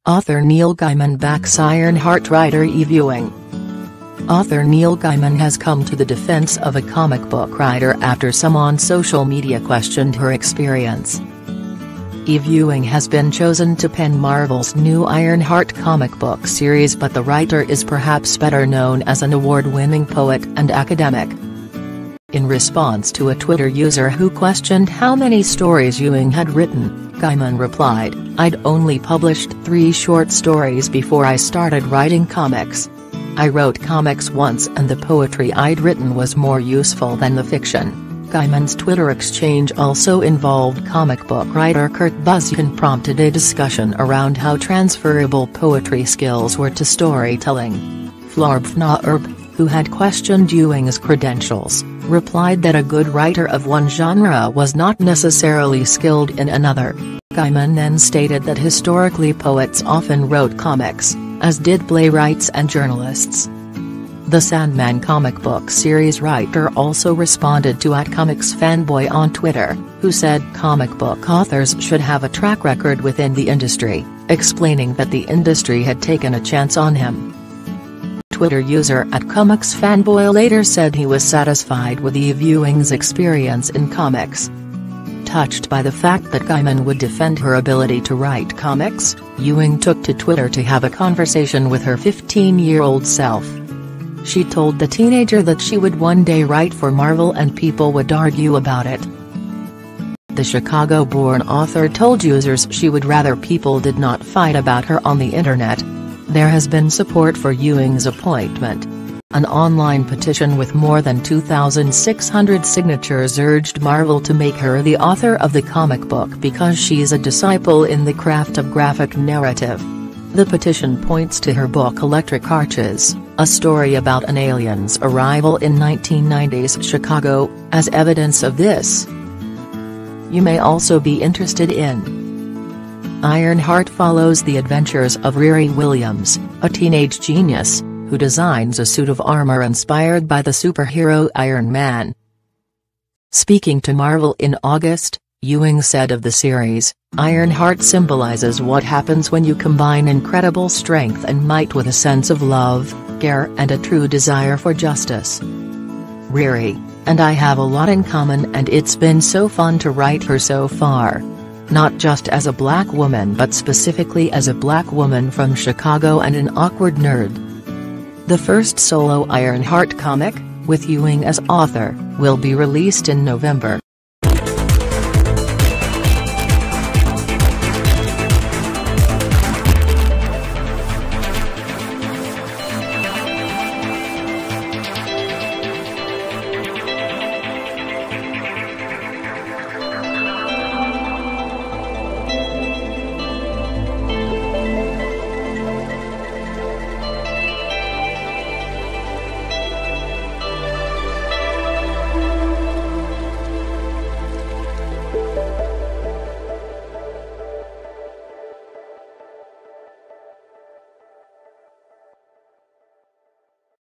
Author Neil Gaiman backs Ironheart writer Eve Ewing. Author Neil Gaiman has come to the defense of a comic book writer after some on social media questioned her experience. Eve Ewing has been chosen to pen Marvel's new Ironheart comic book series, but the writer is perhaps better known as an award-winning poet and academic. In response to a Twitter user who questioned how many stories Ewing had written, Gaiman replied, "I'd only published 3 short stories before I started writing comics. I wrote comics once and the poetry I'd written was more useful than the fiction." Gaiman's Twitter exchange also involved comic book writer Kurt Busiek, prompted a discussion around how transferable poetry skills were to storytelling. Flarbfnaerb, who had questioned Ewing's credentials, replied that a good writer of one genre was not necessarily skilled in another. Gaiman then stated that historically poets often wrote comics, as did playwrights and journalists. The Sandman comic book series writer also responded to @comicsfanboy on Twitter, who said comic book authors should have a track record within the industry, explaining that the industry had taken a chance on him. Twitter user @comicsfanboy later said he was satisfied with Eve Ewing's experience in comics. Touched by the fact that Gaiman would defend her ability to write comics, Ewing took to Twitter to have a conversation with her 15-year-old self. She told the teenager that she would one day write for Marvel and people would argue about it. The Chicago-born author told users she would rather people did not fight about her on the internet. There has been support for Ewing's appointment. An online petition with more than 2,600 signatures urged Marvel to make her the author of the comic book because she's a disciple in the craft of graphic narrative. The petition points to her book Electric Arches, a story about an alien's arrival in 1990s Chicago, as evidence of this. You may also be interested in Ironheart follows the adventures of Riri Williams, a teenage genius, who designs a suit of armor inspired by the superhero Iron Man. Speaking to Marvel in August, Ewing said of the series, "Ironheart symbolizes what happens when you combine incredible strength and might with a sense of love, care and a true desire for justice. Riri and I have a lot in common and it's been so fun to write her so far. Not just as a black woman but specifically as a black woman from Chicago and an awkward nerd." The first solo Ironheart comic, with Ewing as author, will be released in November.